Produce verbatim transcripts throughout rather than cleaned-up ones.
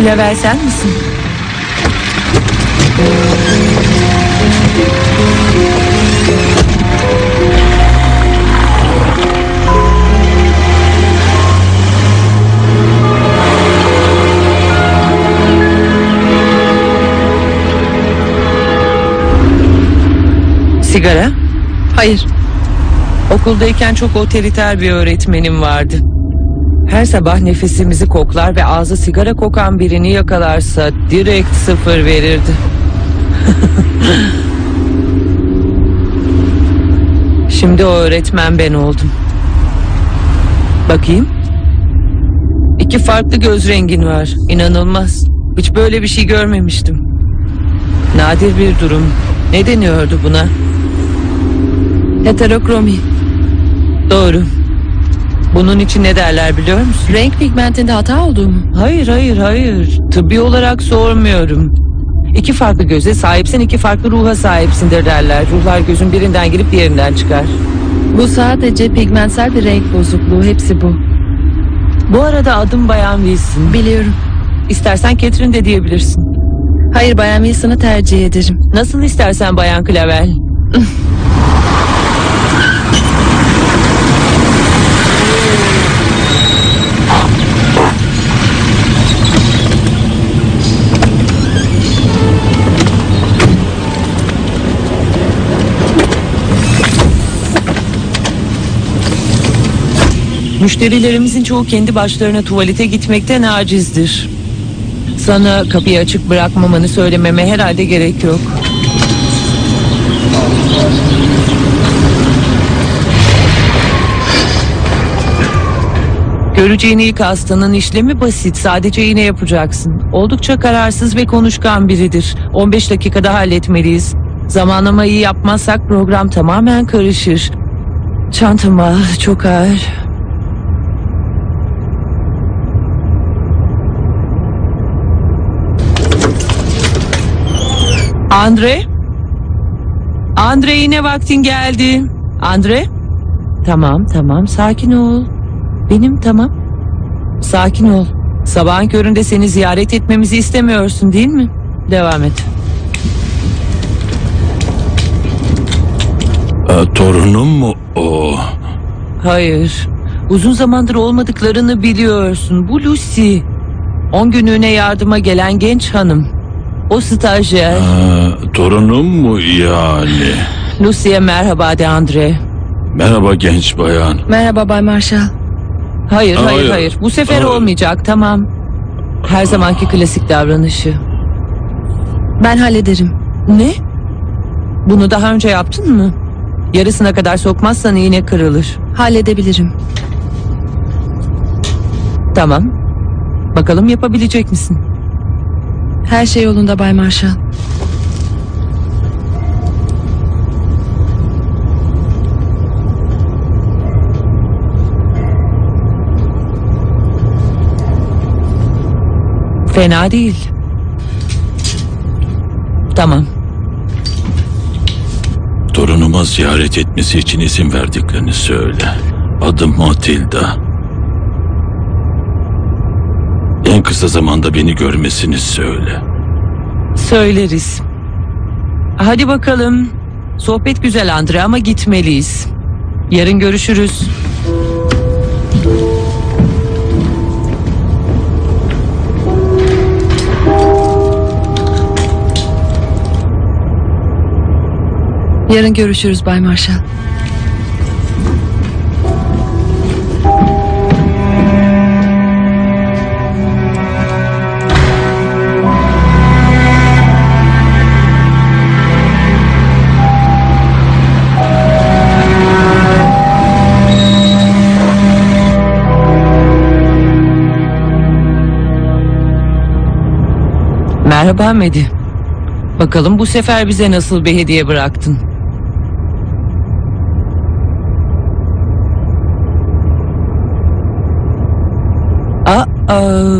Clavel sen misin? Sigara? Hayır. Okuldayken çok otoriter bir öğretmenim vardı. Her sabah nefesimizi koklar ve ağzı sigara kokan birini yakalarsa direkt sıfır verirdi. Şimdi o öğretmen ben oldum. Bakayım. İki farklı göz rengin var. İnanılmaz. Hiç böyle bir şey görmemiştim. Nadir bir durum. Ne deniyordu buna? Heterokromi. Doğru. Bunun için ne derler biliyor musun? Renk pigmentinde hata olduğu mu? Hayır hayır hayır. Tıbbi olarak sormuyorum. İki farklı göze sahipsin, iki farklı ruha sahipsindir derler. Ruhlar gözün birinden girip diğerinden çıkar. Bu sadece pigmentsel bir renk bozukluğu. Hepsi bu. Bu arada adım Bayan Wilson. Biliyorum. İstersen Catherine de diyebilirsin. Hayır, Bayan Wilson'ı tercih ederim. Nasıl istersen Bayan Clavel. Müşterilerimizin çoğu kendi başlarına tuvalete gitmekten acizdir. Sana kapıyı açık bırakmamanı söylememe herhalde gerek yok. Göreceğin ilk hastanın işlemi basit. Sadece iğne yapacaksın. Oldukça kararsız ve konuşkan biridir. on beş dakikada halletmeliyiz. Zamanlamayı yapmazsak program tamamen karışır. Çantama çok ağır. Andre? Andre, yine vaktin geldi. Andre? Tamam tamam, sakin ol. Benim tamam. Sakin ol. Sabahın köründe seni ziyaret etmemizi istemiyorsun değil mi? Devam et. E, torunum mu o? Hayır. Uzun zamandır olmadıklarını biliyorsun. Bu Lucy. On günlüğüne yardıma gelen genç hanım. O stajyer. E, torunum mu yani? Lucy'ye merhaba de Andre. Merhaba genç bayan. Merhaba Bay Marshall. Hayır, hayır, Hayır. hayır. Bu sefer Hayır. olmayacak, tamam. Her zamanki klasik davranışı. Ben hallederim. Ne? Bunu daha önce yaptın mı? Yarısına kadar sokmazsan iğne kırılır. Halledebilirim. Tamam. Bakalım yapabilecek misin? Her şey yolunda Bay Marshall. Fena değil. Tamam. Torunuma ziyaret etmesi için izin verdiklerini söyle. Adım Matilda. En kısa zamanda beni görmesini söyle. Söyleriz. Hadi bakalım. Sohbet güzel Andre ama gitmeliyiz. Yarın görüşürüz. Yarın görüşürüz Bay Marshall. Merhaba Medi. Bakalım bu sefer bize nasıl bir hediye bıraktın? Aa.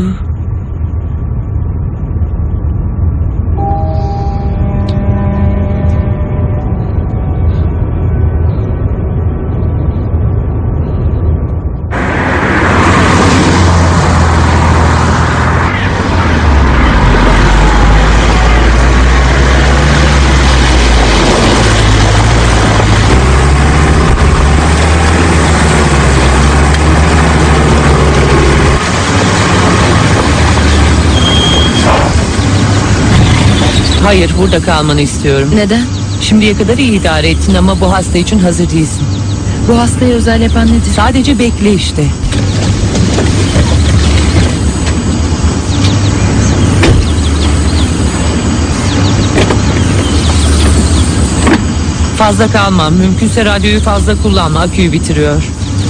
Hayır, burada kalmanı istiyorum. Neden? Şimdiye kadar iyi idare ettin ama bu hasta için hazır değilsin. Bu hastayı özel yapan nedir? Sadece bekle işte. Fazla kalma. Mümkünse radyoyu fazla kullanma. Aküyü bitiriyor.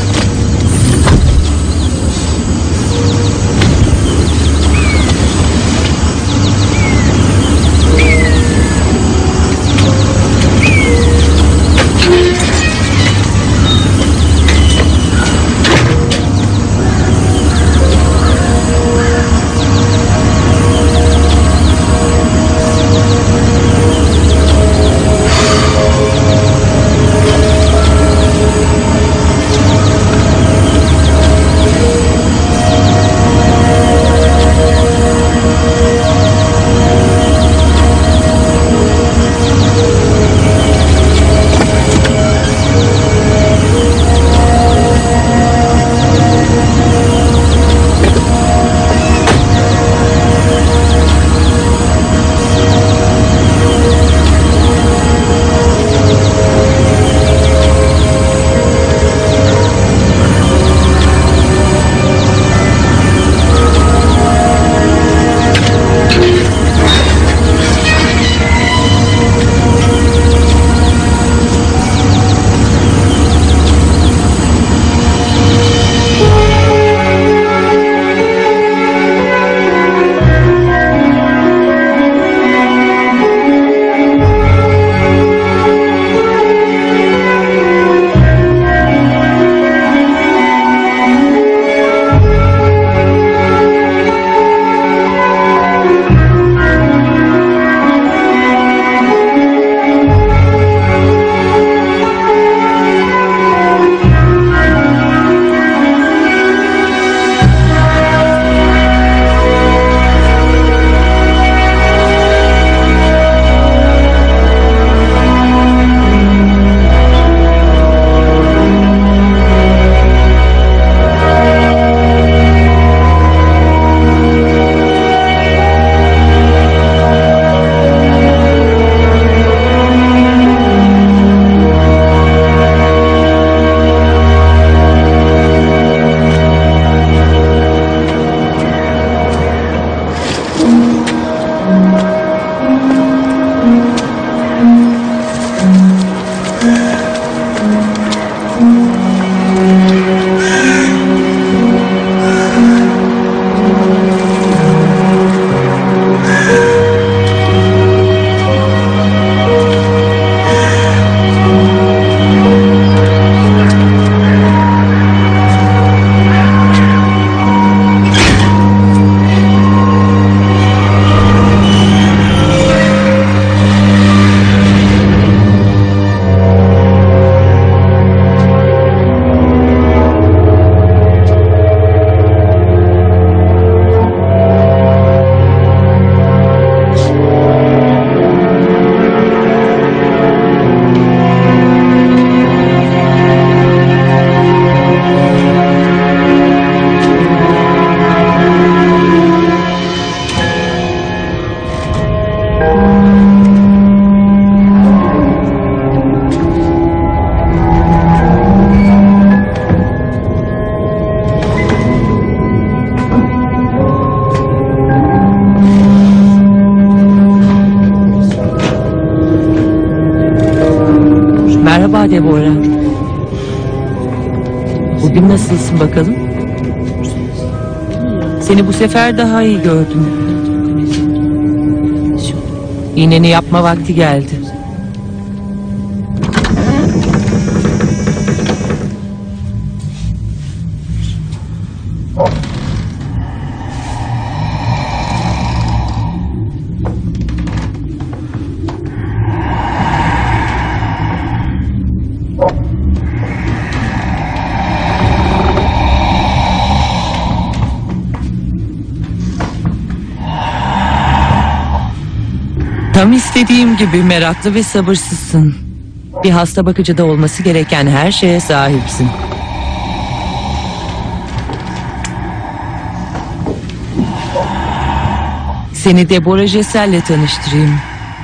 Merhaba Deborah. Bugün nasılsın bakalım? Seni bu sefer daha iyi gördüm. İğneni yapma vakti geldi. Tam istediğim gibi meraklı ve sabırsızsın. Bir hasta bakıcıda olması gereken her şeye sahipsin. Seni Deborah Jessel'le tanıştırayım.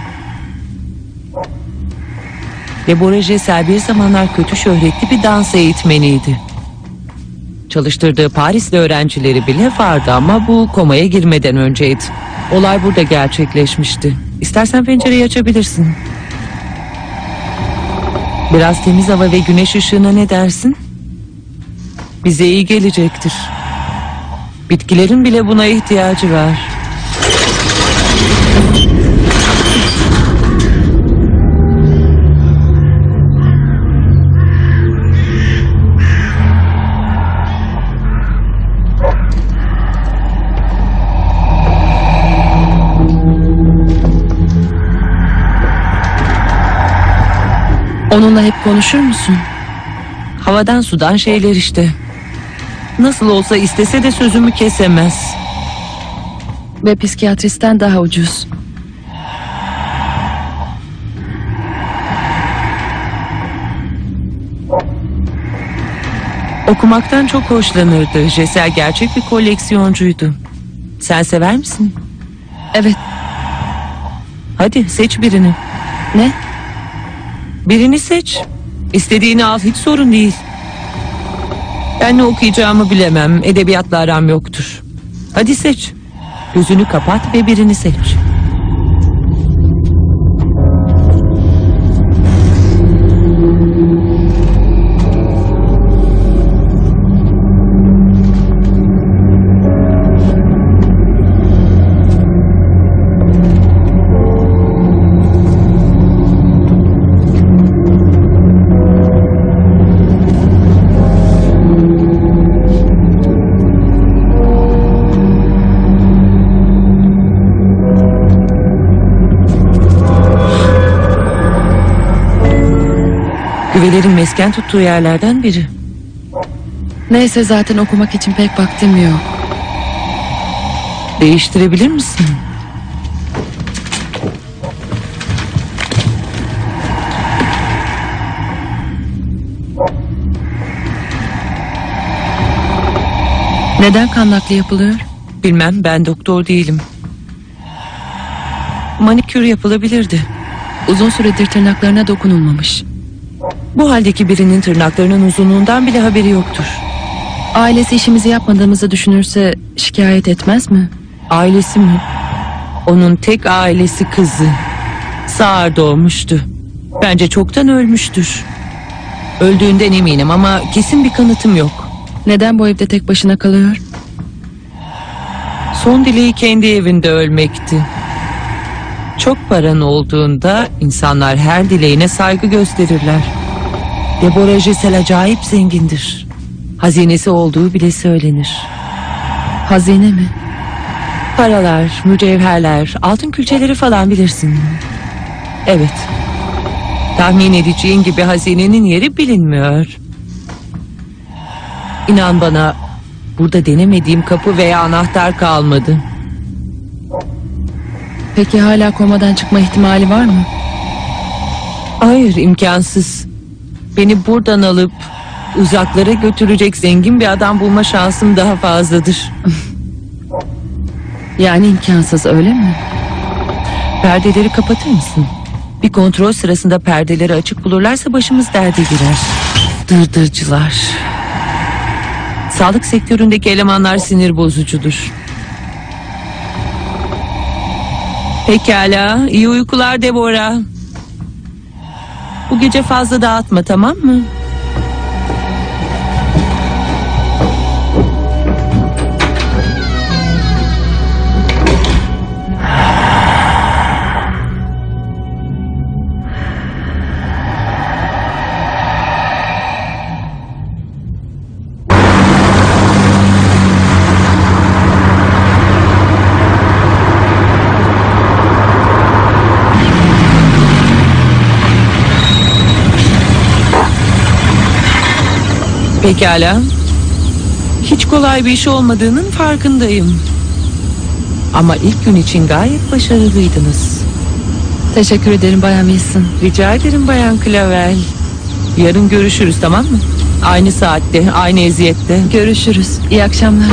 Deborah Jessel bir zamanlar kötü şöhretli bir dans eğitmeniydi. Çalıştırdığı Parisli öğrencileri bile vardı ama bu komaya girmeden önceydi. Olay burada gerçekleşmişti. İstersen pencereyi açabilirsin. Biraz temiz hava ve güneş ışığına ne dersin? Bize iyi gelecektir. Bitkilerin bile buna ihtiyacı var. Onunla hep konuşur musun? Havadan sudan şeyler işte. Nasıl olsa istese de sözümü kesemez. Ve psikiyatristten daha ucuz. Okumaktan çok hoşlanırdı. Jessel gerçek bir koleksiyoncuydu. Sen sever misin? Evet. Hadi seç birini. Ne? Birini seç. İstediğini al, hiç sorun değil. Ben ne okuyacağımı bilemem. Edebiyatla aram yoktur. Hadi seç. Gözünü kapat ve birini seç. Güvelerin mesken tuttuğu yerlerden biri. Neyse, zaten okumak için pek vaktim yok. Değiştirebilir misin? Neden kan nakli yapılıyor? Bilmem, ben doktor değilim. Manikür yapılabilirdi. Uzun süredir tırnaklarına dokunulmamış. Bu haldeki birinin tırnaklarının uzunluğundan bile haberi yoktur. Ailesi işimizi yapmadığımızı düşünürse şikayet etmez mi? Ailesi mi? Onun tek ailesi kızı. Sağır doğmuştu. Bence çoktan ölmüştür. Öldüğünden eminim ama kesin bir kanıtım yok. Neden bu evde tek başına kalıyor? Son dileği kendi evinde ölmekti. Çok paran olduğunda insanlar her dileğine saygı gösterirler. Deborah Jessel acayip zengindir. Hazinesi olduğu bile söylenir. Hazine mi? Paralar, mücevherler, altın külçeleri falan bilirsin. Evet. Tahmin edeceğin gibi hazinenin yeri bilinmiyor. İnan bana, burada denemediğim kapı veya anahtar kalmadı. Peki hala komadan çıkma ihtimali var mı? Hayır, imkansız. Beni buradan alıp uzaklara götürecek zengin bir adam bulma şansım daha fazladır. Yani imkansız, öyle mi? Perdeleri kapatır mısın? Bir kontrol sırasında perdeleri açık bulurlarsa başımız derde girer. Dırdırcılar. Sağlık sektöründeki elemanlar sinir bozucudur. Pekala, iyi uykular Deborah. Bu gece fazla dağıtma, tamam mı? Pekala. Hiç kolay bir iş olmadığının farkındayım. Ama ilk gün için gayet başarılıydınız. Teşekkür ederim Bayan Wilson. Rica ederim Bayan Clavel. Yarın görüşürüz, tamam mı? Aynı saatte, aynı eziyette. Görüşürüz. İyi akşamlar.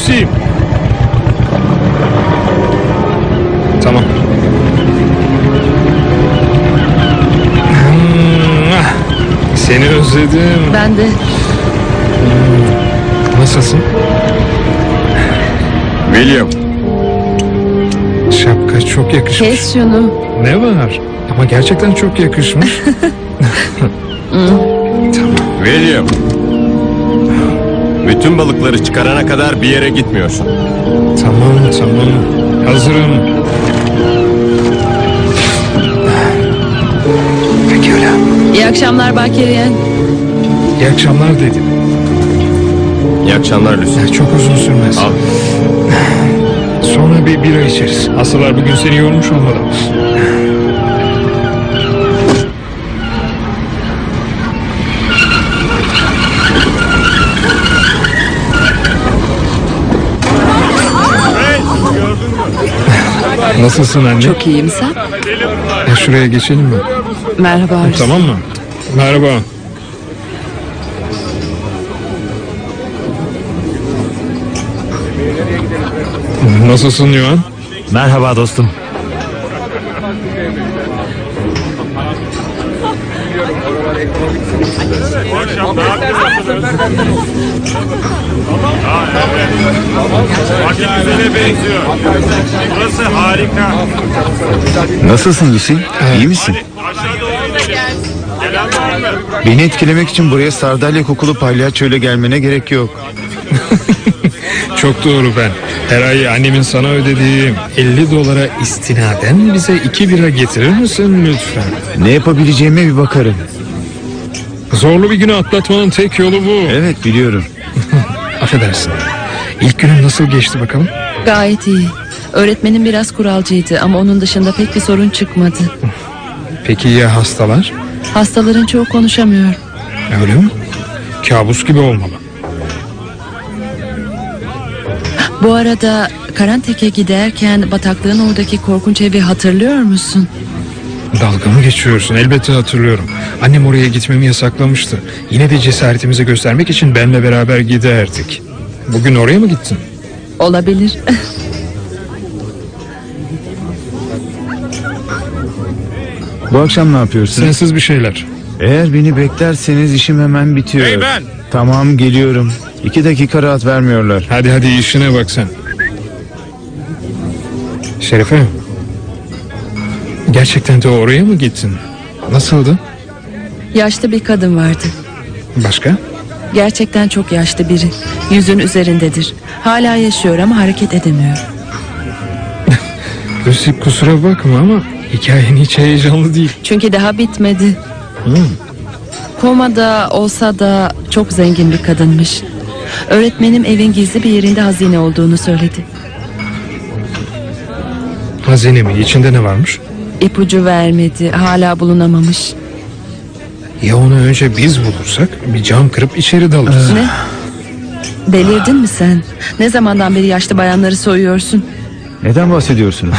Lucy. Tamam. Seni özledim. Ben de. Nasılsın? William. Şapka çok yakışmış. Kes şunu. Ne var? Ama gerçekten çok yakışmış. Tamam. William. Bütün balıkları çıkarana kadar bir yere gitmiyorsun. Tamam tamam. Hazırım. Pekala. İyi akşamlar Bay Keriyen. İyi akşamlar dedim. İyi akşamlar Lucy. Çok uzun sürmez. Al. Sonra bir bira içeriz. Hastalar bugün seni yormuş olmalı. Nasılsın anne? Çok iyiyim sen. Ya şuraya geçelim mi? Merhaba Arzu. Tamam mı? Merhaba. Nasılsın Yuan? Merhaba dostum. Burası harika. Nasılsın Lucy? İyi misin? Beni etkilemek için buraya sardalya kokulu palyaçoyla gelmene gerek yok. Çok doğru ben. Her ay annemin sana ödediği elli dolara istinaden bize iki bira getirir misin lütfen? Ne yapabileceğime bir bakarım. Zorlu bir günü atlatmanın tek yolu bu. Evet biliyorum. Affedersin. İlk günün nasıl geçti bakalım? Gayet iyi. Öğretmenim biraz kuralcıydı ama onun dışında pek bir sorun çıkmadı. Peki ya hastalar? Hastaların çoğu konuşamıyor. Öyle mi? Kabus gibi olmalı. Bu arada Karantek'e giderken bataklığın oradaki korkunç evi hatırlıyor musun? Dalga mı geçiyorsun? Elbette hatırlıyorum. Annem oraya gitmemi yasaklamıştı. Yine de cesaretimizi göstermek için benimle beraber giderdik. Bugün oraya mı gittin? Olabilir. Bu akşam ne yapıyorsun? Sensiz bir şeyler. Eğer beni beklerseniz işim hemen bitiyor. Hey ben! Tamam geliyorum. İki dakika rahat vermiyorlar. Hadi hadi işine bak sen. Şerife. Gerçekten de oraya mı gittin? Nasıldı? Yaşlı bir kadın vardı. Başka? Gerçekten çok yaşlı biri. Yüzün üzerindedir. Hala yaşıyor ama hareket edemiyor. Lucy kusura bakma ama hikayen hiç heyecanlı değil. Çünkü daha bitmedi. Hmm. Komada olsa da çok zengin bir kadınmış. Öğretmenim evin gizli bir yerinde hazine olduğunu söyledi. Hazine mi? İçinde ne varmış? İpucu vermedi. Hala bulunamamış. Ya onu önce biz bulursak bir cam kırıp içeri dalırız. Ne? Delirdin mi sen? Ne zamandan beri yaşlı bayanları soyuyorsun? Neden bahsediyorsunuz?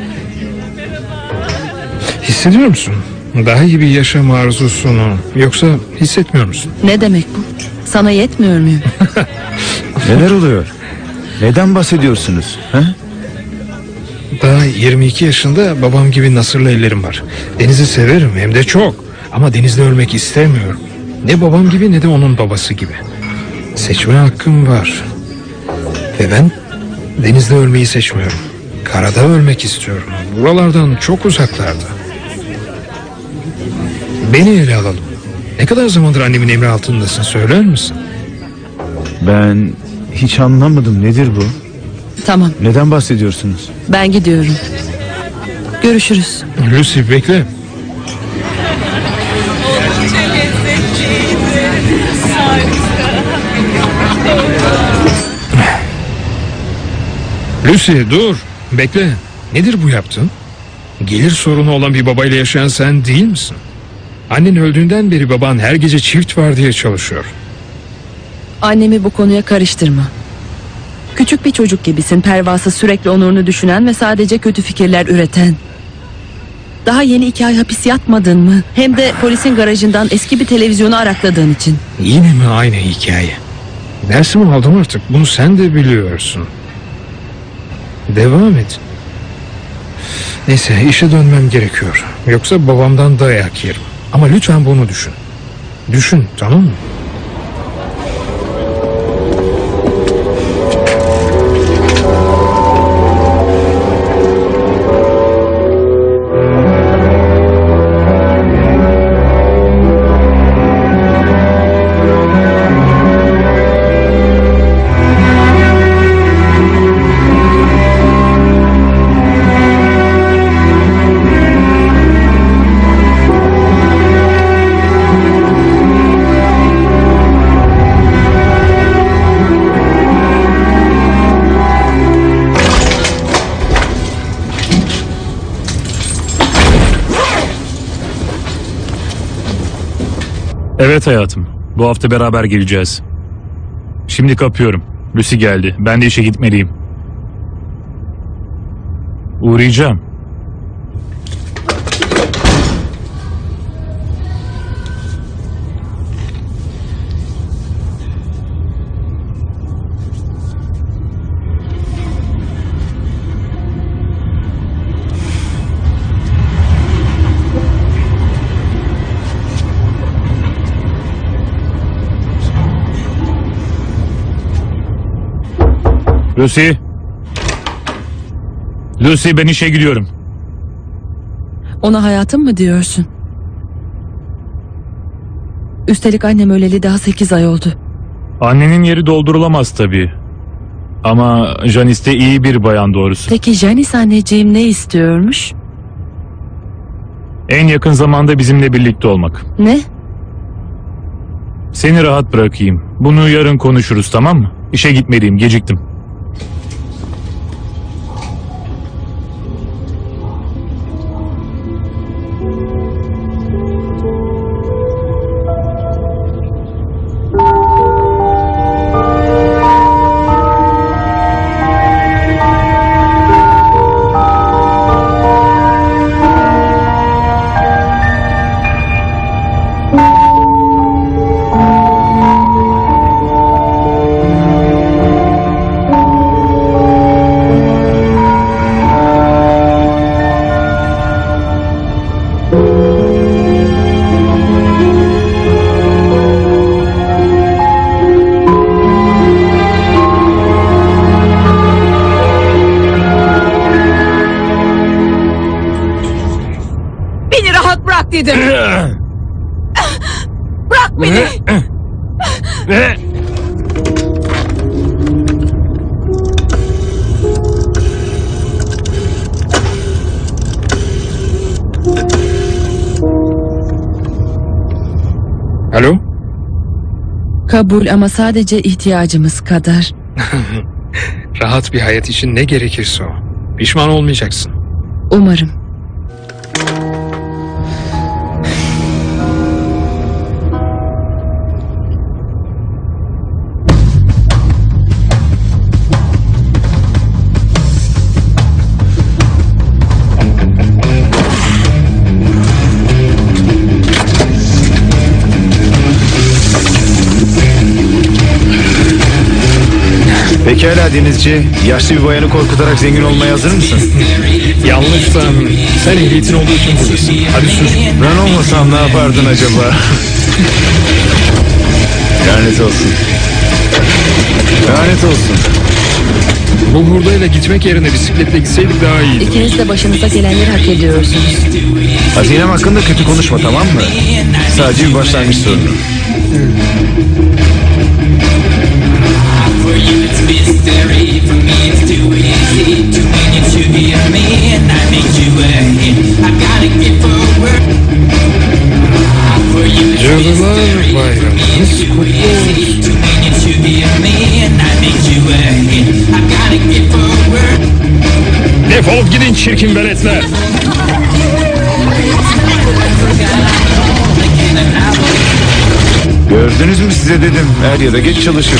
Hissediyor musun? Daha iyi bir yaşam arzusunu. Yoksa hissetmiyor musun? Ne demek bu? Sana yetmiyor muyum? Neler oluyor? Neden bahsediyorsunuz? He? Daha yirmi iki yaşında babam gibi nasırlı ellerim var. Denizi severim hem de çok. Ama denizde ölmek istemiyorum. Ne babam gibi ne de onun babası gibi. Seçme hakkım var. Ve ben denizde ölmeyi seçmiyorum. Karada ölmek istiyorum. Buralardan çok uzaklarda. Beni ele alalım. Ne kadar zamandır annemin emri altındasın söyler misin? Ben hiç anlamadım. Nedir bu? Tamam, Neden bahsediyorsunuz? ben gidiyorum. Görüşürüz. Lucy bekle. Lucy dur. Bekle. Nedir bu yaptığın? Gelir sorunu olan bir babayla yaşayan sen değil misin? Annen öldüğünden beri baban her gece çift var diye çalışıyor. Annemi bu konuya karıştırma. Küçük bir çocuk gibisin, pervası sürekli onurunu düşünen ve sadece kötü fikirler üreten. Daha yeni iki ay hapis yatmadın mı? Hem de polisin garajından eski bir televizyonu arakladığın için. Yine mi aynı hikaye? Dersimi aldım artık. Bunu sen de biliyorsun. Devam et. Neyse, işe dönmem gerekiyor. Yoksa babamdan dayak yerim. Ama lütfen bunu düşün. Düşün, tamam mı? Evet hayatım. Bu hafta beraber geleceğiz. Şimdi kapıyorum. Lucy geldi. Ben de işe gitmeliyim. Uğrayacağım. Lucy. Lucy, ben işe gidiyorum. Ona hayatım mı diyorsun? Üstelik annem öleli daha sekiz ay oldu. Annenin yeri doldurulamaz tabii. Ama Janice de iyi bir bayan doğrusu. Peki Janice anneciğim ne istiyormuş? En yakın zamanda bizimle birlikte olmak. Ne? Seni rahat bırakayım. Bunu yarın konuşuruz, tamam mı? İşe gitmeliyim, geciktim. Dedim. Bırak beni. Alo? Kabul ama sadece ihtiyacımız kadar. Rahat bir hayat için ne gerekirse o. Pişman olmayacaksın. Umarım. Pekala denizci, yaşlı bir bayanı korkutarak zengin olmaya hazır mısın? Yanlışsam sen ehliyetin olduğu için buradasın. Hadi sür. Ben olmasam ne yapardın acaba? Lanet olsun. Lanet olsun. Bu hurdayla gitmek yerine bisikletle gitseydik daha iyiydi. İkiniz de başınıza gelenleri hak ediyorsunuz. Hazinem hakkında kötü konuşma, tamam mı? Sadece bir başlangıç sorunu. Cadılar Bayramınız kutlu olsun. Defolup gidin çirkin veletler. Gördünüz mü, size dedim, er ya da geç çalışır.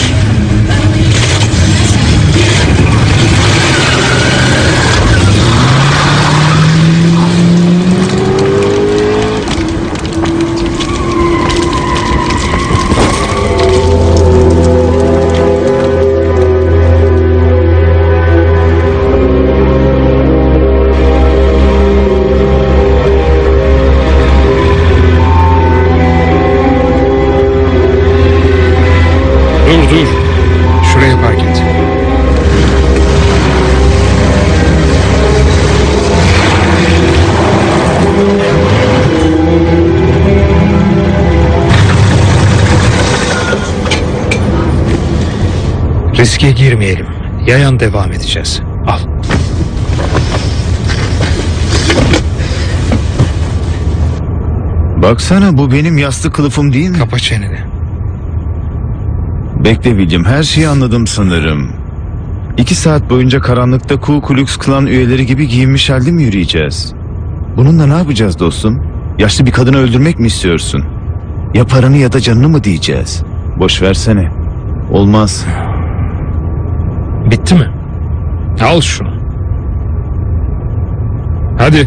Dur dur. Şuraya park et. Riske girmeyelim. Yayan devam edeceğiz. Al. Baksana, bu benim yastık kılıfım değil mi? Kapa çeneni. Bekle William, her şeyi anladım sanırım. İki saat boyunca karanlıkta Ku Klux Klan üyeleri gibi giyinmiş halde mi yürüyeceğiz? Bununla ne yapacağız dostum? Yaşlı bir kadını öldürmek mi istiyorsun? Ya paranı ya da canını mı diyeceğiz? Boş versene. Olmaz. Bitti mi? Al şunu. Hadi.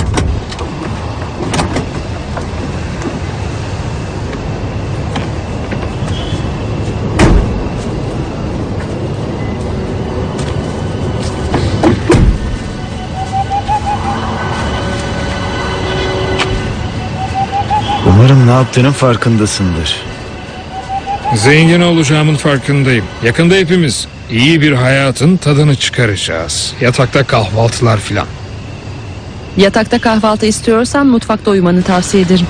Umarım ne yaptığının farkındasındır. Zengin olacağımın farkındayım. Yakında hepimiz iyi bir hayatın tadını çıkaracağız. Yatakta kahvaltılar filan. Yatakta kahvaltı istiyorsan mutfakta uyumanı tavsiye ederim.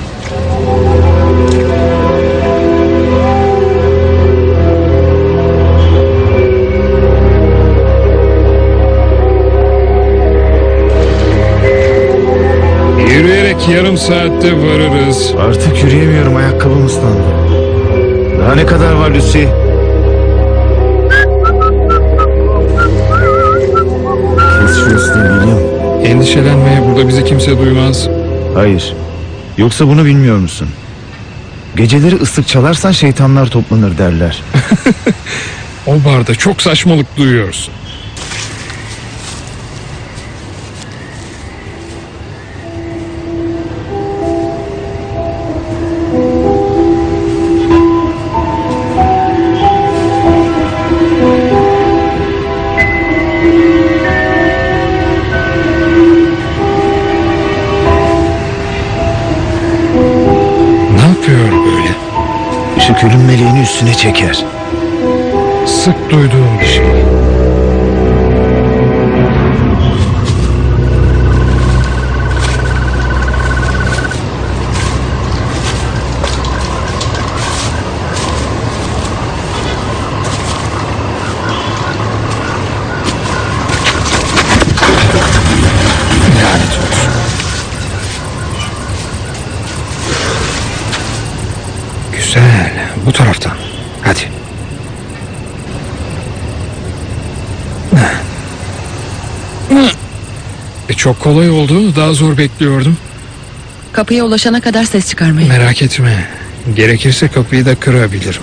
Yürüyerek yarım saatte varırız. Artık yürüyemiyorum, ayakkabım ıslandı. Daha ne kadar var Lucy? Kes şu üstüne William. Endişelenmeye, burada bizi kimse duymaz. Hayır. Yoksa bunu bilmiyor musun? Geceleri ıslık çalarsan şeytanlar toplanır derler. O barda çok saçmalık duyuyorsun. Işık ölüm meleğini üstüne çeker. Sık duyduğum bir şey. Lanet olsun. Güzel. Bu taraftan. Hadi. E çok kolay oldu. Daha zor bekliyordum. Kapıya ulaşana kadar ses çıkarmayın. Merak etme. Gerekirse kapıyı da kırabilirim.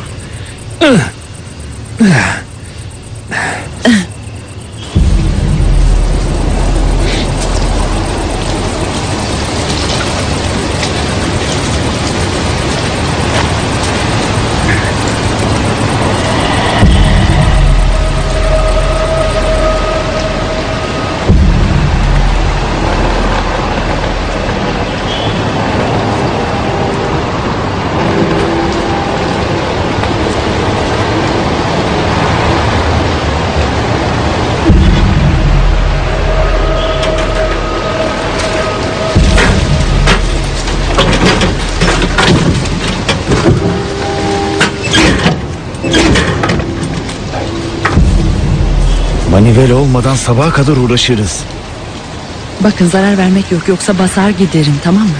Manivel olmadan sabaha kadar uğraşırız. Bakın, zarar vermek yok, yoksa basar giderim, tamam mı?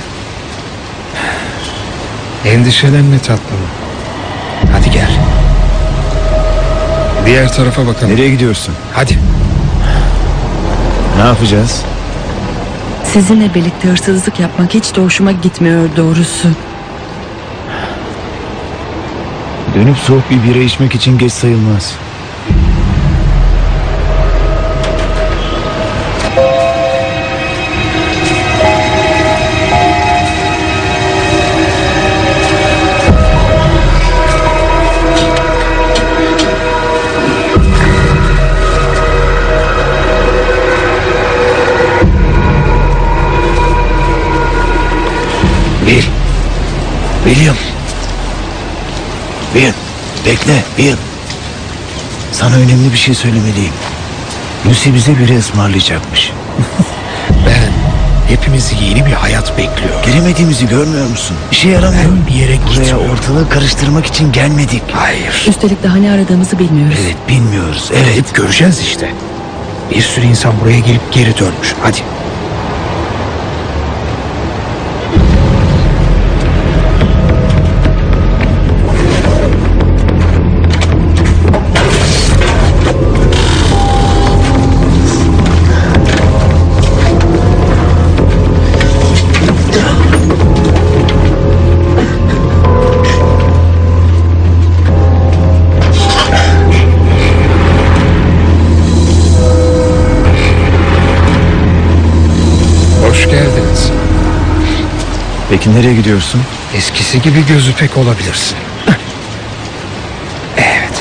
Endişelenme tatlım. Hadi gel. Diğer tarafa bakalım. Nereye gidiyorsun? Hadi. Ne yapacağız? Sizinle birlikte hırsızlık yapmak hiç de hoşuma gitmiyor doğrusu. Dönüp soğuk bir bira içmek için geç sayılmaz. Bill. William. Bill. Bekle Bill. Sana önemli bir şey söylemeliyim. Lucy bize biri ısmarlayacakmış. Ben hepimizi yeni bir hayat bekliyor. Gelemediğimizi görmüyor musun? İşe yaramıyor. Ben bir yere Buraya gitmiyorum. ortalığı karıştırmak için gelmedik. Hayır. Üstelik daha ne aradığımızı bilmiyoruz. Evet, bilmiyoruz. Evet. Evet, göreceğiz işte. Bir sürü insan buraya gelip geri dönmüş. Hadi. Hoş geldiniz. Peki nereye gidiyorsun? Eskisi gibi gözü pek olabilirsin. Evet.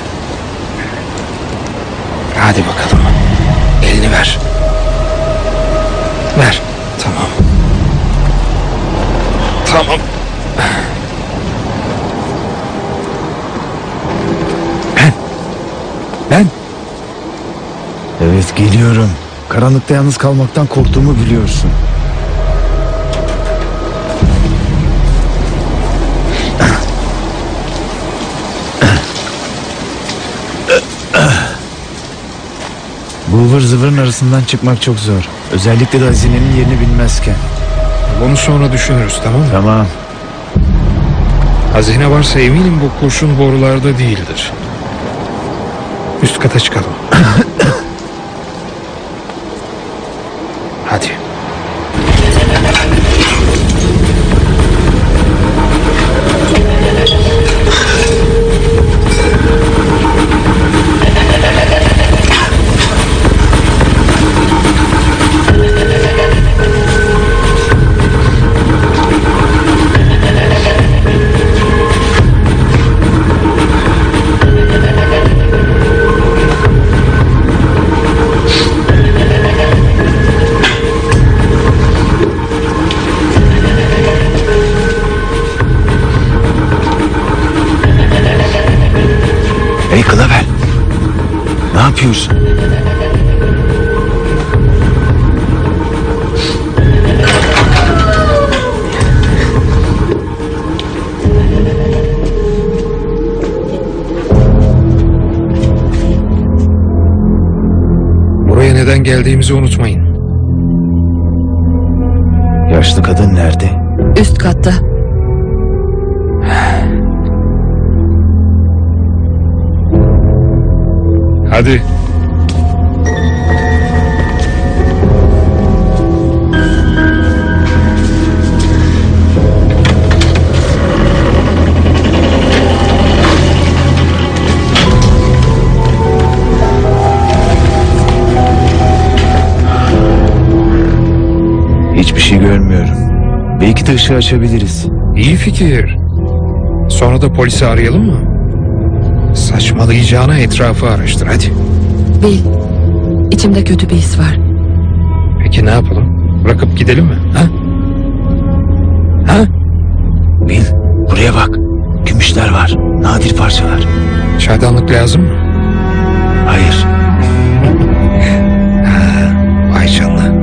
Hadi bakalım. Elini ver. Ver. Tamam. Tamam. Ben. Ben. Evet, geliyorum. Karanlıkta yalnız kalmaktan korktuğumu biliyorsun. Bu ıvır zıvırın arasından çıkmak çok zor. Özellikle de hazinenin yerini bilmezken. Bunu sonra düşünürüz, tamam mı? Tamam. Hazine varsa eminim bu kurşun borularda değildir. Üst kata çıkalım. Hadi. Hey Klaver. Ne yapıyorsun? Buraya neden geldiğimizi unutmayın. Yaşlı kadın nerede? Üst katta. Hadi. Hiçbir şey görmüyorum. Belki de ışığı açabiliriz. İyi fikir. Sonra da polisi arayalım mı? Saçmalayacağına etrafı araştır, hadi. Bil. İçimde kötü bir his var. Peki ne yapalım? Bırakıp gidelim mi? Ha? Ha? Bil, buraya bak. Gümüşler var. Nadir parçalar. Çaydanlık lazım mı? Hayır. Ha, vay canına.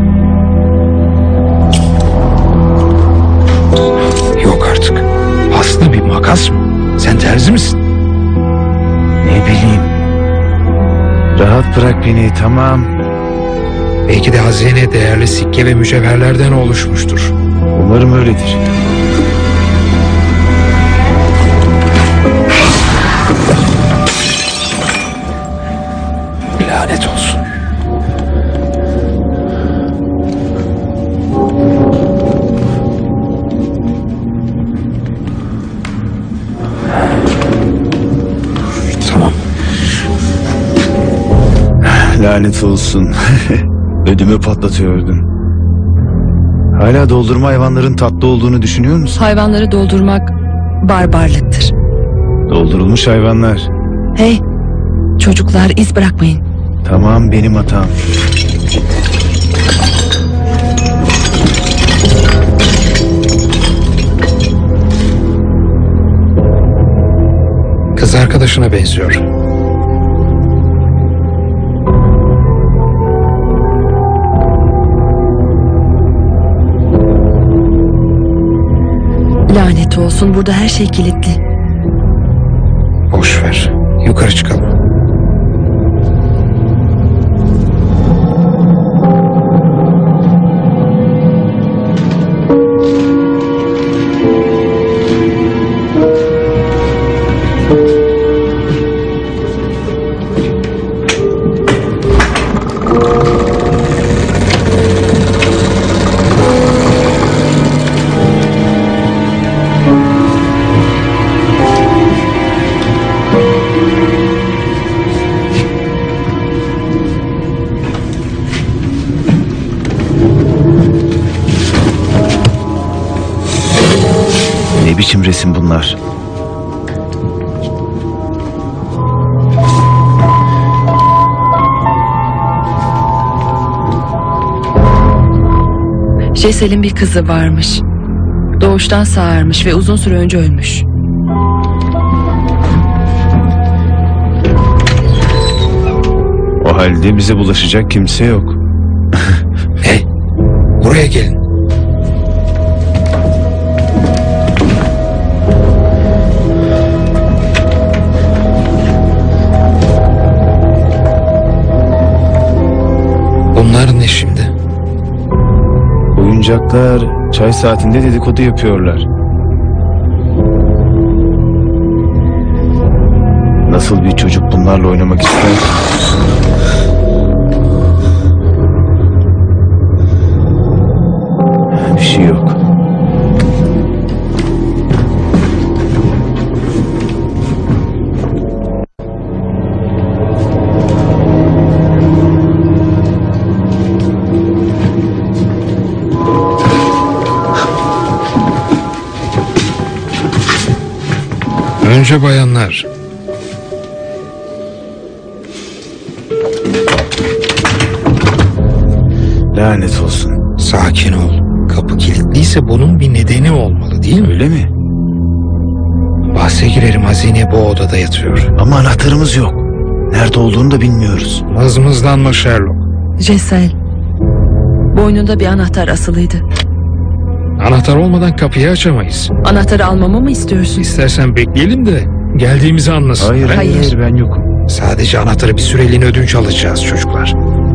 Yok artık. Hasta bir makas mı? Sen terzi misin? Ne bileyim. Rahat bırak beni, tamam. Belki de hazine değerli sikke ve mücevherlerden oluşmuştur. Umarım öyledir. Lanet olsun. Tamam. Lanet olsun. Ödümü patlatıyordun. Hala doldurma hayvanların tatlı olduğunu düşünüyor musun? Hayvanları doldurmak barbarlıktır. Doldurulmuş hayvanlar. Hey, çocuklar iz bırakmayın. Tamam, benim hatam. Kız arkadaşına benziyor. Lanet olsun, burada her şey kilitli. Boş ver. Yukarı çıkalım. Ne biçim resim bunlar? Jessel'in bir kızı varmış. Doğuştan sağırmış ve uzun süre önce ölmüş. O halde bize bulaşacak kimse yok. Hey, buraya gelin. Bunlar ne şimdi? Oyuncaklar çay saatinde dedikodu yapıyorlar. Nasıl bir çocuk bunlarla oynamak ister? Bir şey yok. Önce bayanlar. Lanet olsun. Sakin ol. Kapı kilitliyse bunun bir nedeni olmalı değil mi? Öyle mi? Bahse girerim, hazine bu odada yatıyor. Ama anahtarımız yok. Nerede olduğunu da bilmiyoruz. Mızmızlanma Sherlock. Jessel, boynunda bir anahtar asılıydı. Anahtar olmadan kapıyı açamayız. Anahtarı almamı mı istiyorsun? İstersen bekleyelim de geldiğimizi anlasın. Hayır, Ha? hayır, Hayır. ben yokum. Sadece anahtarı bir süreliğine ödünç alacağız çocuklar.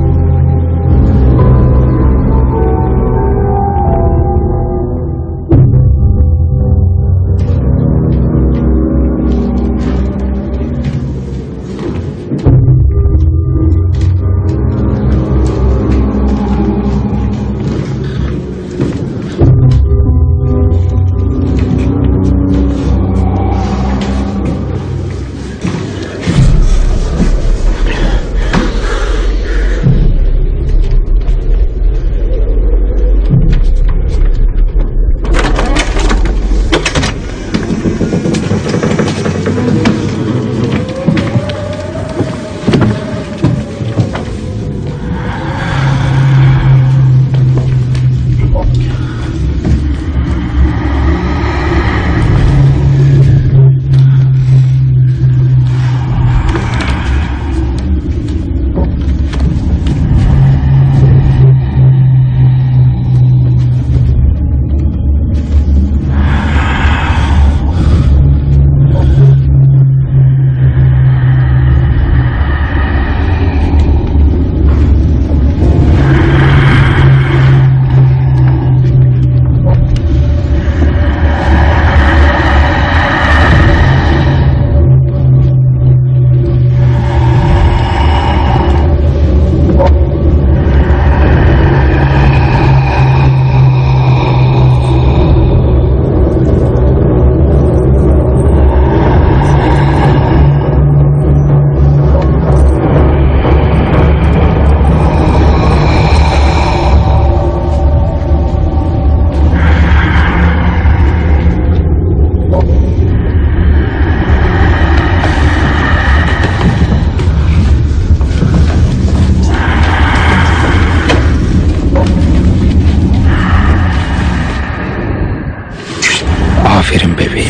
Aferin bebeğim.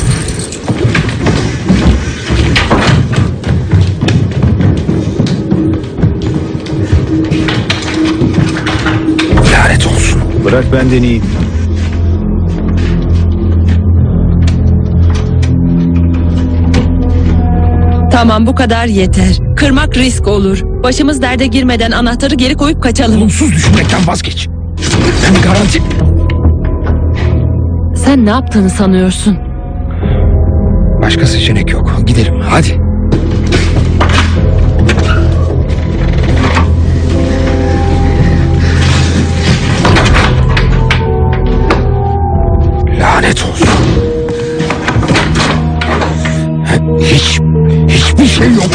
Lanet olsun. Bırak ben deneyeyim. Tamam, bu kadar yeter. Kırmak risk olur. Başımız derde girmeden anahtarı geri koyup kaçalım. Olumsuz düşünmekten vazgeç. Ben garanti... Sen ne yaptığını sanıyorsun? Başka seçenek yok. Gidelim hadi. Lanet olsun. Hiç, hiçbir şey yok.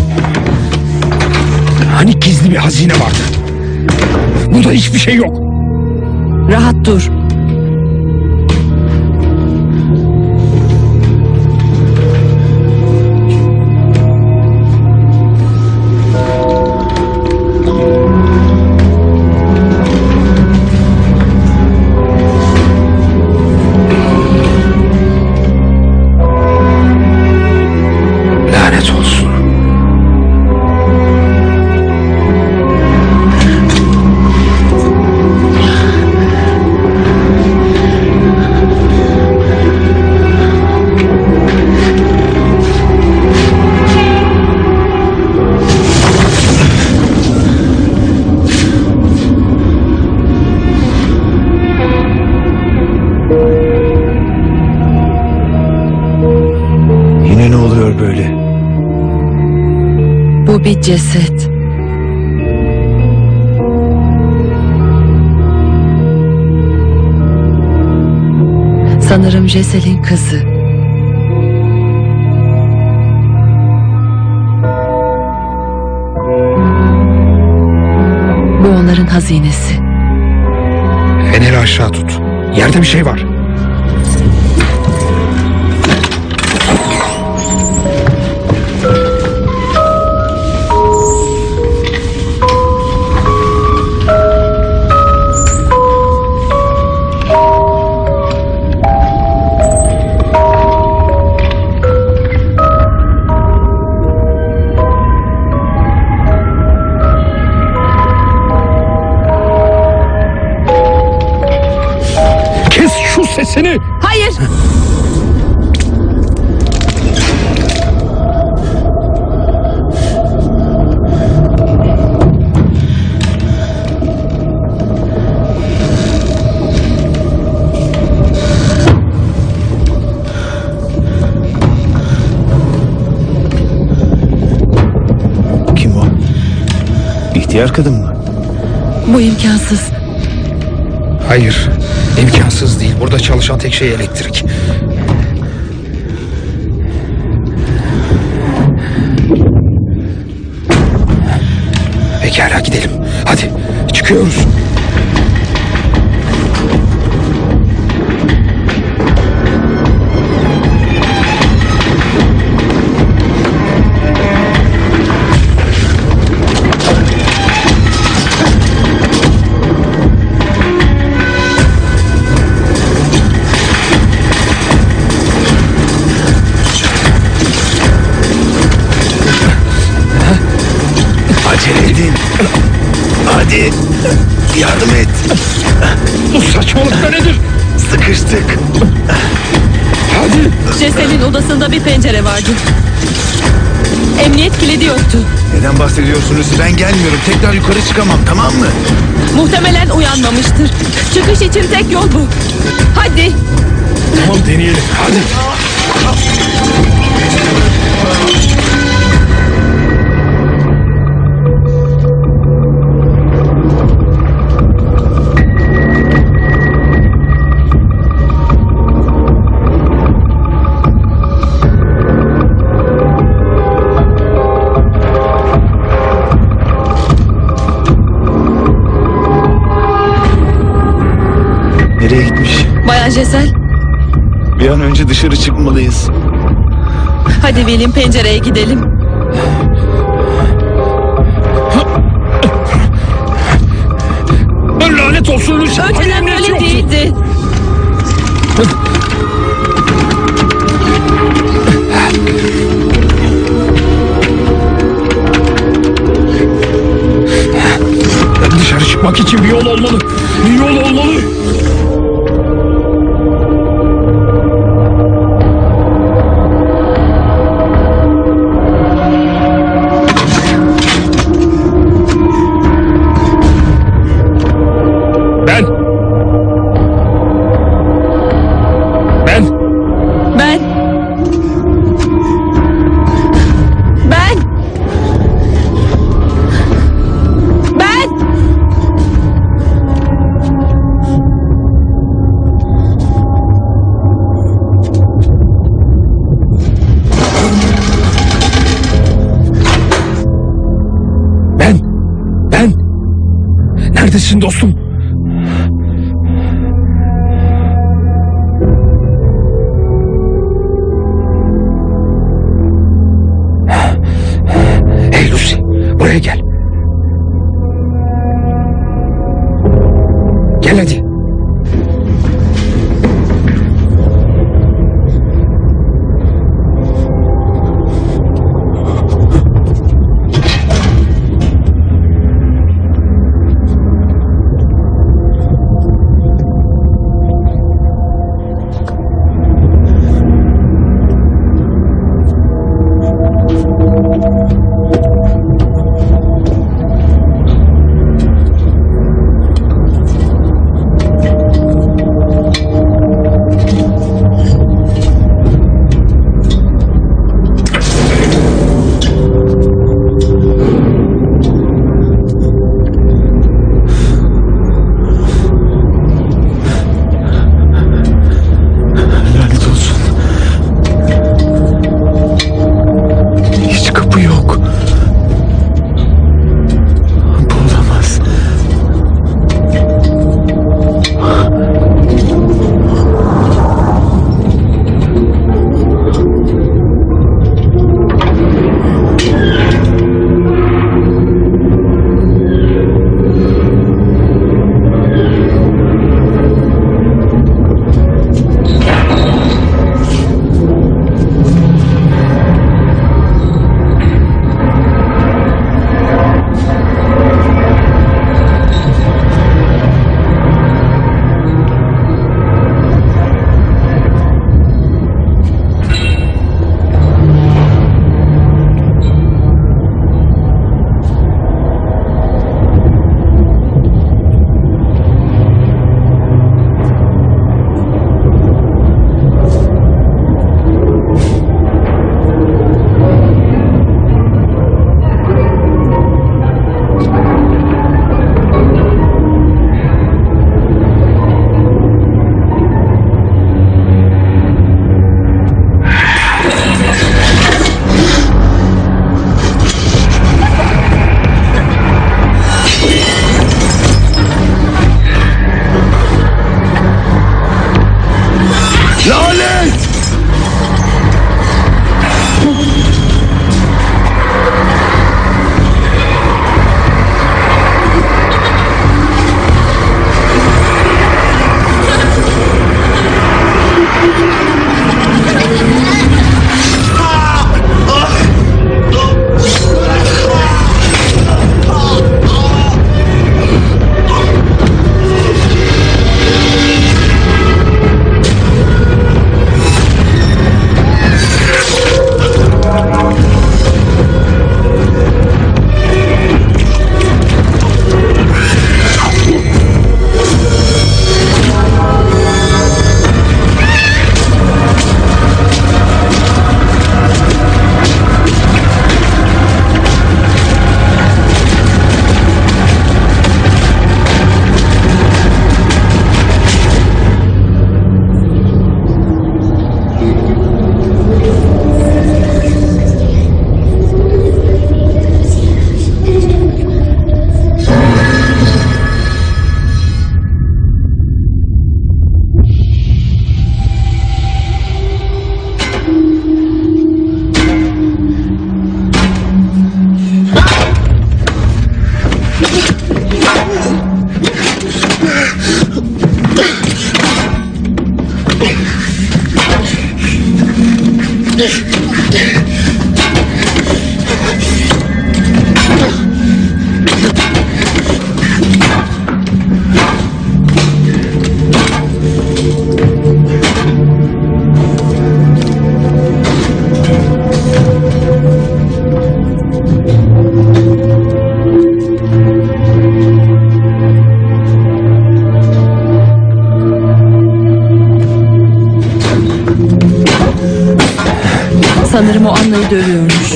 Hani gizli bir hazine vardı. Burada hiçbir şey yok. Rahat dur. Lanet olsun. Yine ne oluyor böyle? Bu bir ceset. Sanırım Jessel'in kızı. Bu onların hazinesi. Feneri aşağı tut. Yerde bir şey var. Kes şu sesini. Hayır! Kim o? İhtiyar kadın mı? Bu imkansız. Hayır, imkansız değil. Burada çalışan tek şey elektrik. Pekala gidelim. Hadi çıkıyoruz. Acele edin. Hadi. Yardım et. Bu saçmalık da nedir? Sıkıştık. Hadi. Jessel'in odasında bir pencere vardı. Emniyet kilidi yoktu. Neden bahsediyorsunuz? Ben gelmiyorum. Tekrar yukarı çıkamam, tamam mı? Muhtemelen uyanmamıştır. Çıkış için tek yol bu. Hadi. Tamam deneyelim. Hadi. Nereye gitmiş? Bayan Jessel, Bir an önce dışarı çıkmalıyız. hadi William, pencereye gidelim. Lanet olsun Lucy. Önceden böyle değildi. Dışarı çıkmak için bir yol olmalı. Bir yol olmalı. Neredesin dostum? Hey Lucy, buraya gel. Gel hadi. Sanırım o Anna'yı dövüyormuş.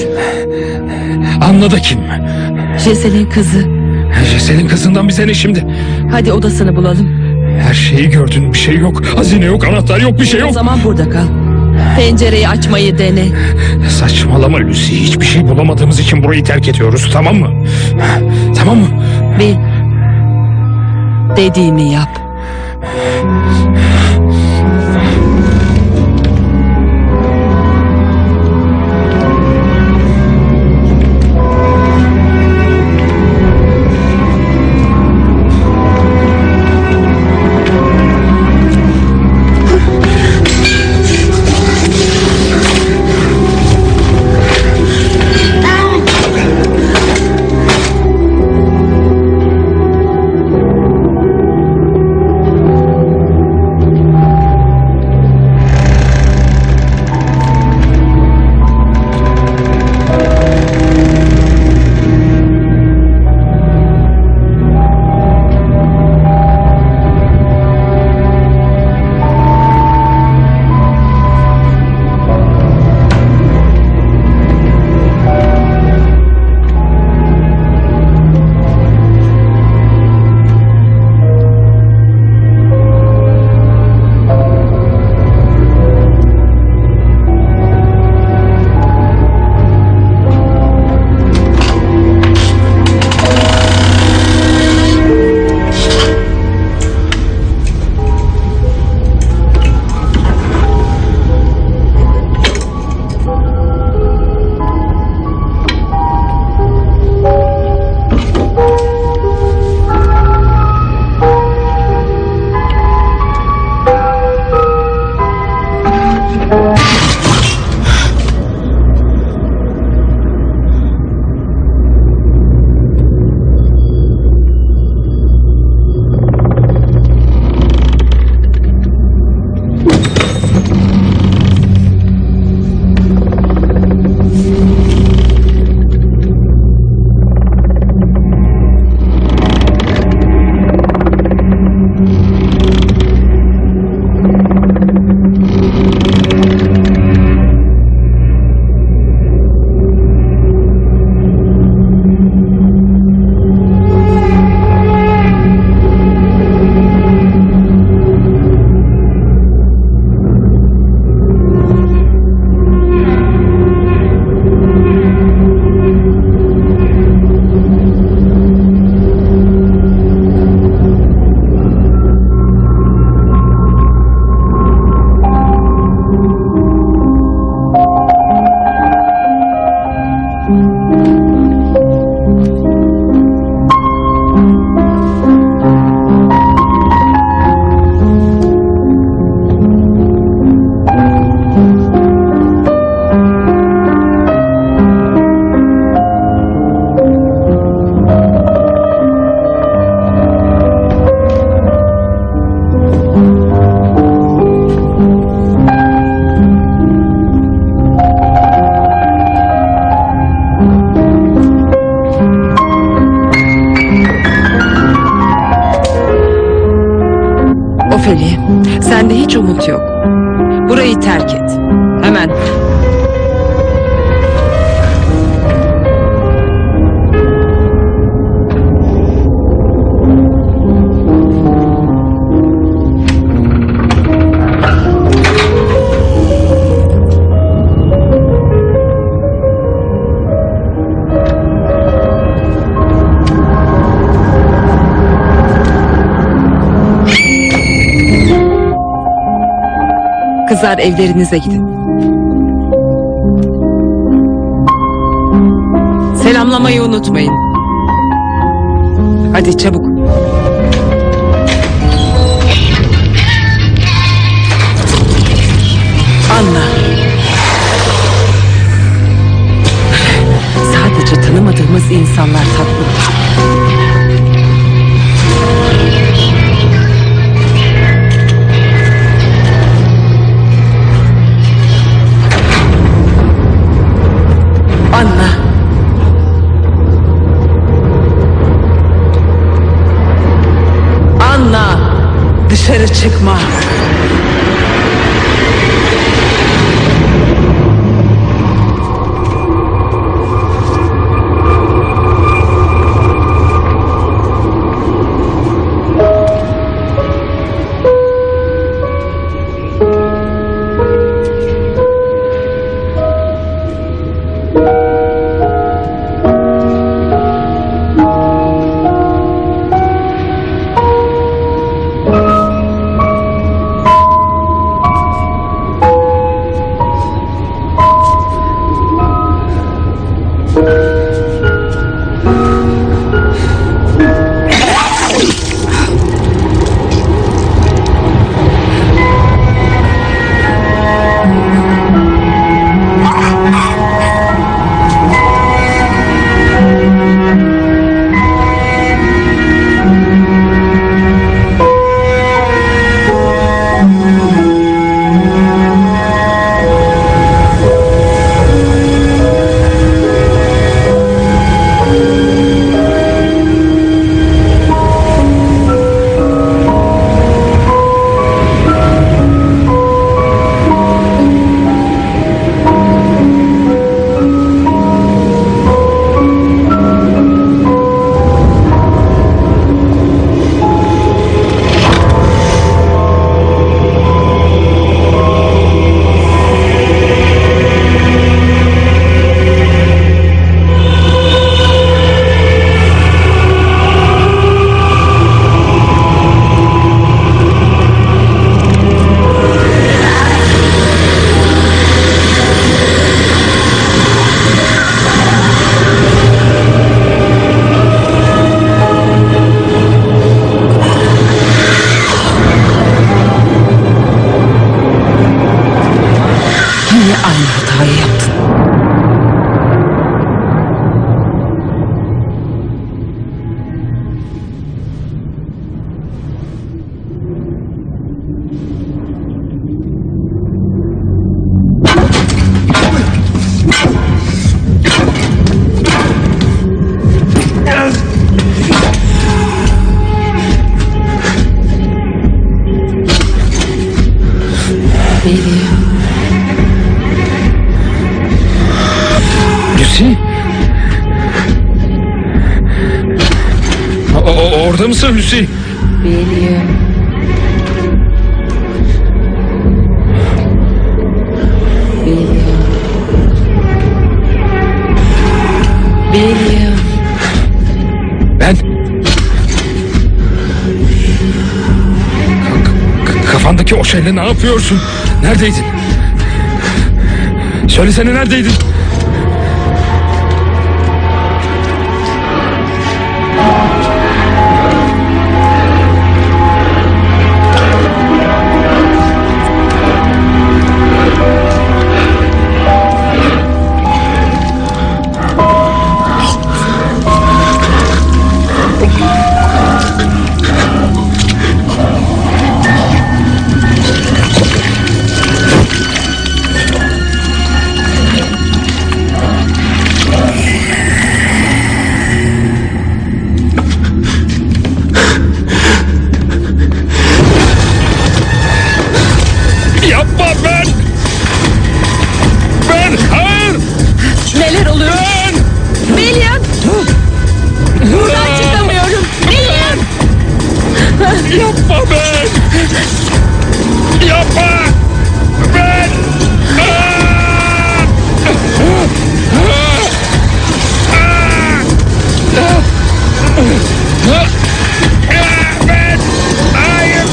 Anna da kim? Jesse'nin kızı. Jesse'nin kızından bize ne şimdi? Hadi odasını bulalım. Her şeyi gördün, bir şey yok. Hazine yok, anahtar yok, bir şey O yok. zaman burada kal. Pencereyi açmayı dene. Saçmalama Lucy. Hiçbir şey bulamadığımız için burayı terk ediyoruz, tamam mı? Tamam mı? Bil. Dediğimi yap. Ofeli, sende hiç umut yok. Burayı terk et. Hemen. Kızlar, evlerinize gidin. Selamlamayı unutmayın. Hadi çabuk. Anla. Sadece tanımadığımız insanlar tatlı. Anla. Anla. Dışarı çıkma. Yine aynı hatayı yaptın. Lucy? O- o- orada mısın Lucy? Biliyorum. Biliyorum. Biliyorum. Ben? K- k- kafandaki o şeyle ne yapıyorsun? Neredeydin? Söylesene neredeydin? Yapma ben! Ben! Hayır! Neler oluyor? Ben! William! Buradan çıkamıyorum. William! Yapma ben! Yapma! Ben! Aa! Ben! Hayır!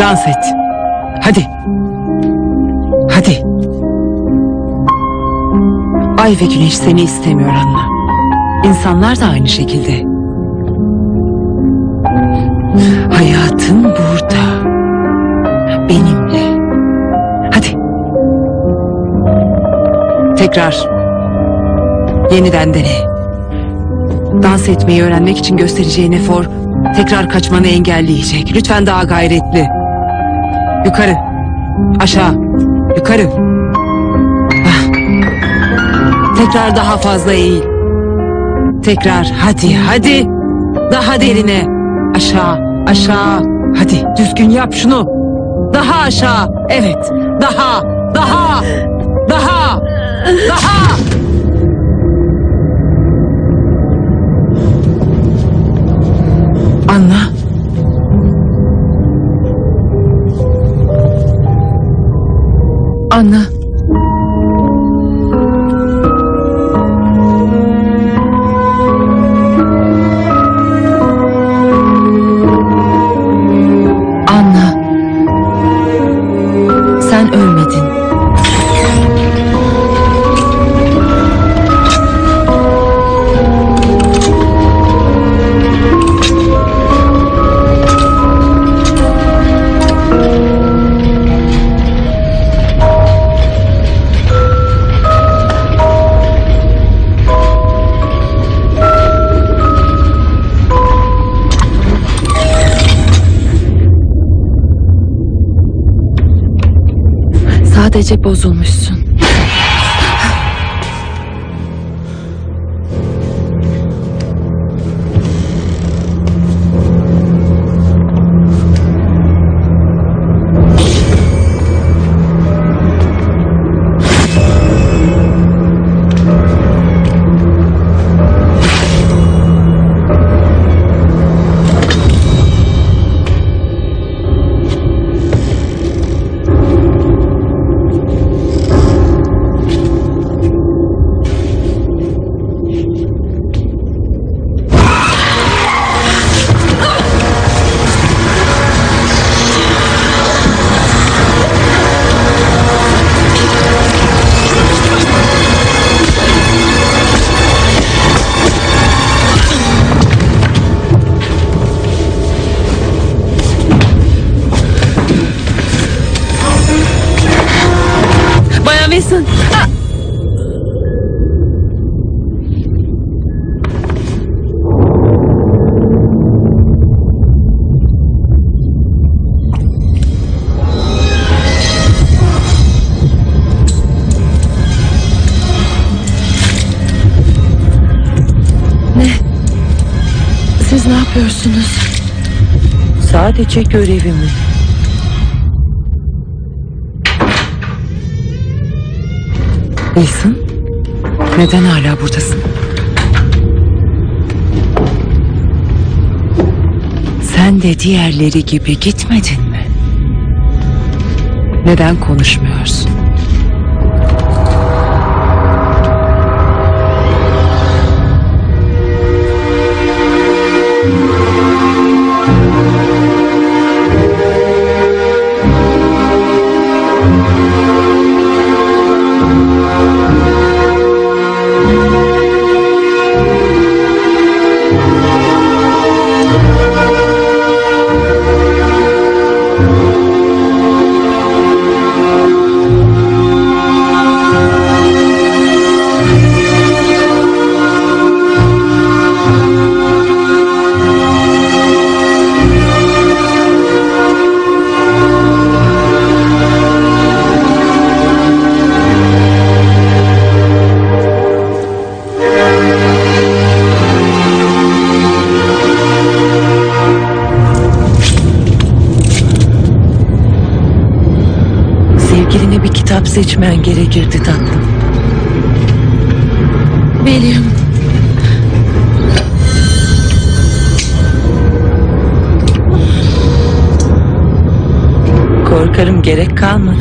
Dans et. Hadi. Hadi. Ay ve güneş seni istemiyor Anna. İnsanlar da aynı şekilde. Hayatın burada. Benimle. Hadi. Tekrar. Yeniden dene. Dans etmeyi öğrenmek için göstereceğin efor tekrar kaçmanı engelleyecek. Lütfen daha gayretli. Yukarı. Aşağı. Yukarı. Ah. Tekrar daha fazla eğil. Tekrar. Hadi hadi. Daha derine. Aşağı. Aşağı. Hadi düzgün yap şunu. Daha aşağı. Evet. Daha. Daha. Daha. Daha. Anna. Anna. Anna. Sen ölmedin. Sadece bozulmuşsun. Wilson. Ah! Ne? Siz ne yapıyorsunuz? Sadece görevimi. Wilson, neden hala buradasın? Sen de diğerleri gibi gitmedin mi? Neden konuşmuyorsun? Sevgiline bir kitap seçmen gerekirdi tatlım. William. Korkarım gerek kalmadı.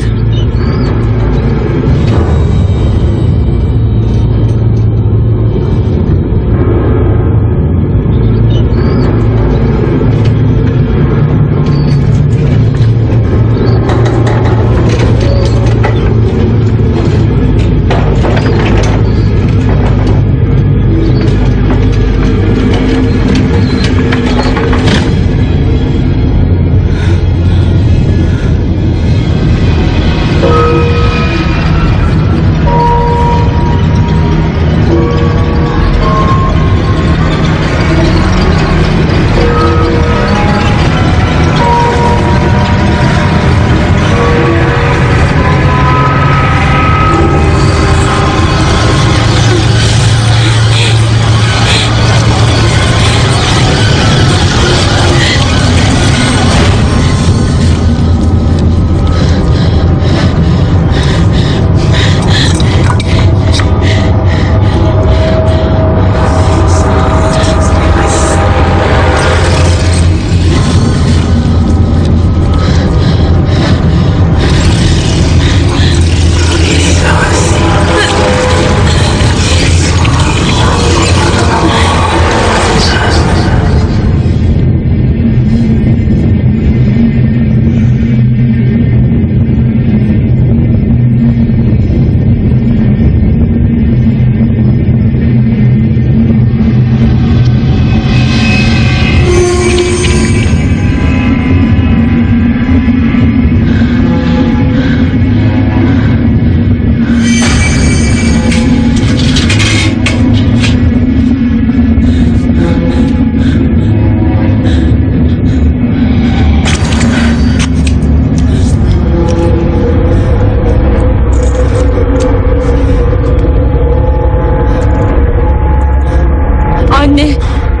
Anne.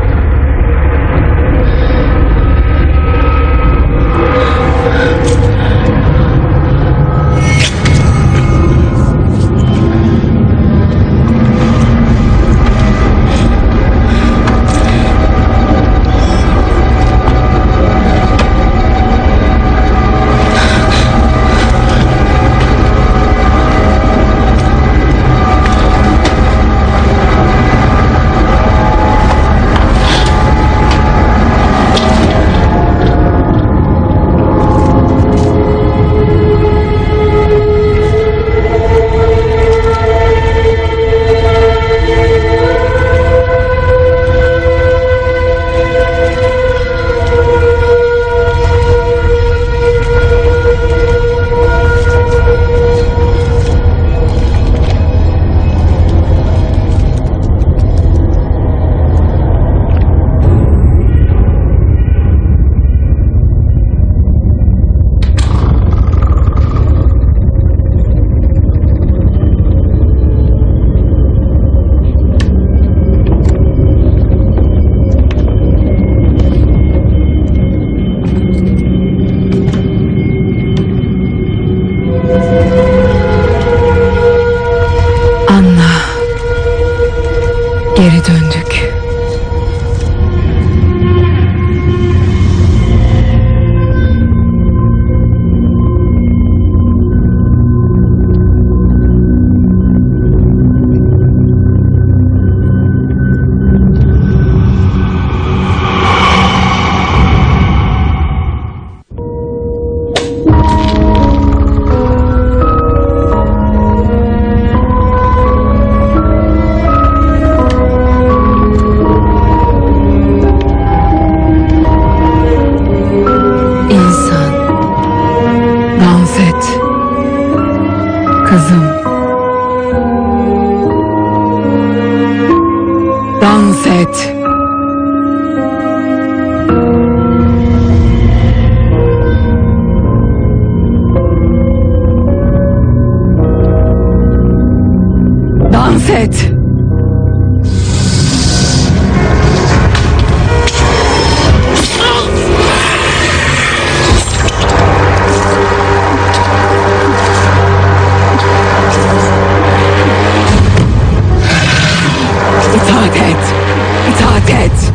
Geri döndük. Kızım. Dans et. Dans et. İtaat et. İtaat et.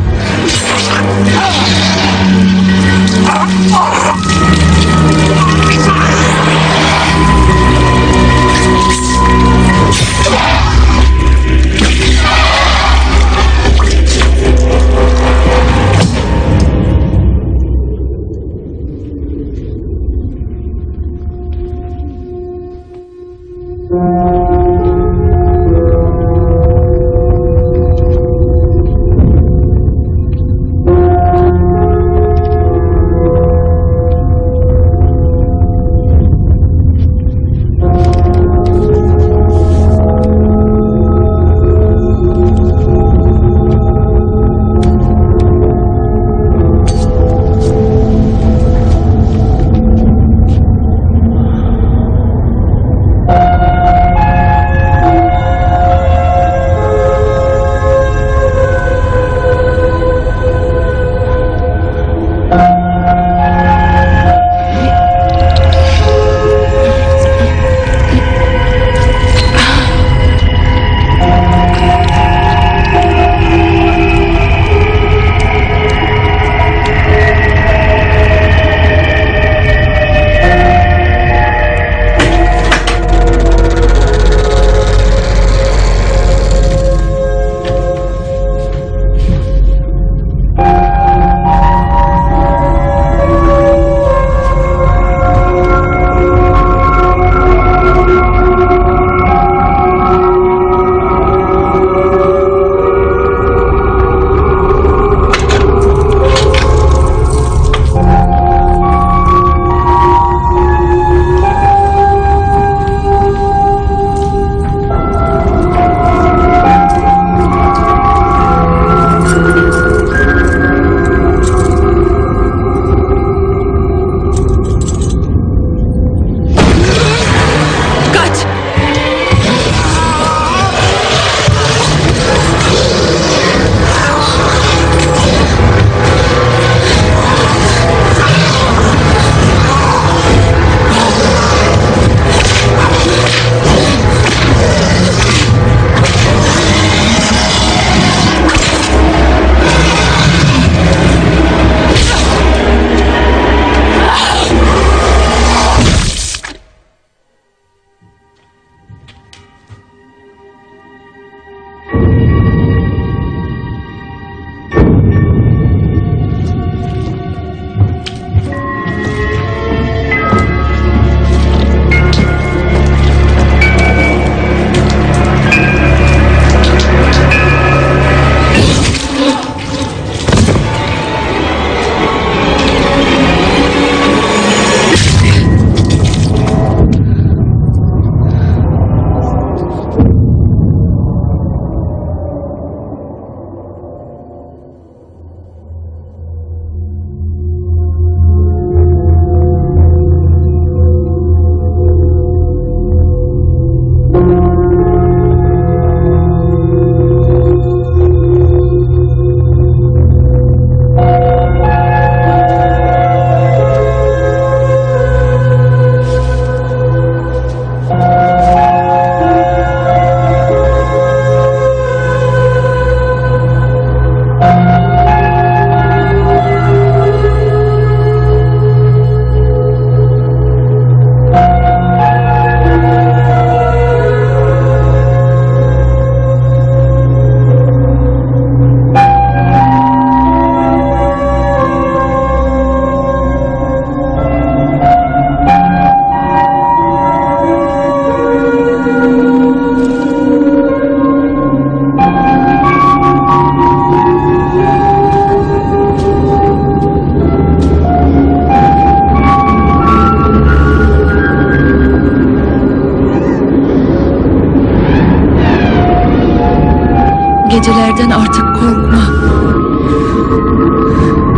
şeylerden artık korkma.